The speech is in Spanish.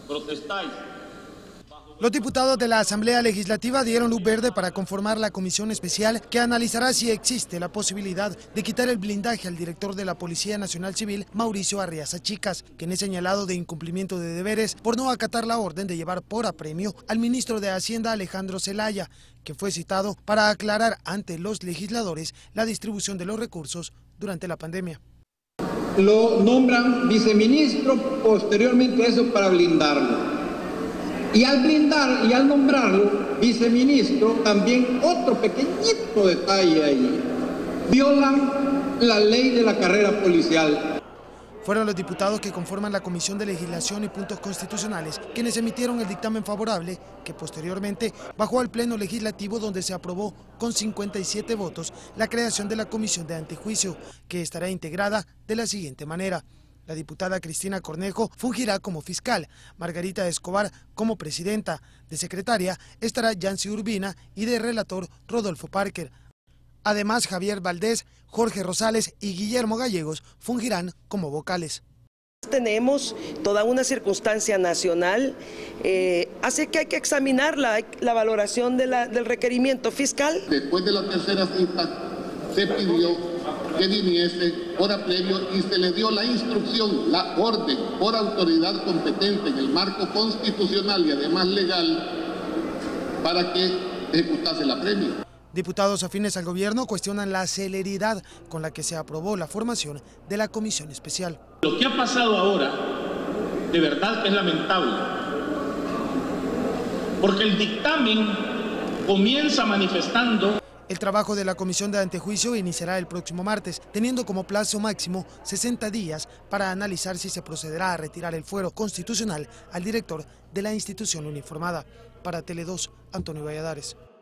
protestáis. Los diputados de la Asamblea Legislativa dieron luz verde para conformar la comisión especial que analizará si existe la posibilidad de quitar el blindaje al director de la Policía Nacional Civil, Mauricio Arriaza Chicas, quien es señalado de incumplimiento de deberes por no acatar la orden de llevar por apremio al ministro de Hacienda, Alejandro Zelaya, que fue citado para aclarar ante los legisladores la distribución de los recursos durante la pandemia. Lo nombran viceministro, posteriormente eso para blindarlo. Y al nombrarlo viceministro, también otro pequeñito detalle ahí, violan la ley de la carrera policial. Fueron los diputados que conforman la Comisión de Legislación y Puntos Constitucionales quienes emitieron el dictamen favorable que posteriormente bajó al Pleno Legislativo, donde se aprobó con 57 votos la creación de la Comisión de Antejuicio, que estará integrada de la siguiente manera. La diputada Cristina Cornejo fungirá como fiscal, Margarita Escobar como presidenta, de secretaria estará Yancy Urbina y de relator Rodolfo Parker. Además, Javier Valdés, Jorge Rosales y Guillermo Gallegos fungirán como vocales. Tenemos toda una circunstancia nacional, hace que hay que examinar la valoración del requerimiento fiscal. Después de la tercera cita se pidió que viniese hora previo y se le dio la instrucción, la orden por autoridad competente en el marco constitucional y además legal para que ejecutase la premia. Diputados afines al gobierno cuestionan la celeridad con la que se aprobó la formación de la comisión especial. Lo que ha pasado ahora, de verdad que es lamentable, porque el dictamen comienza manifestando. El trabajo de la Comisión de Antejuicio iniciará el próximo martes, teniendo como plazo máximo 60 días para analizar si se procederá a retirar el fuero constitucional al director de la institución uniformada. Para Tele 2, Antonio Valladares.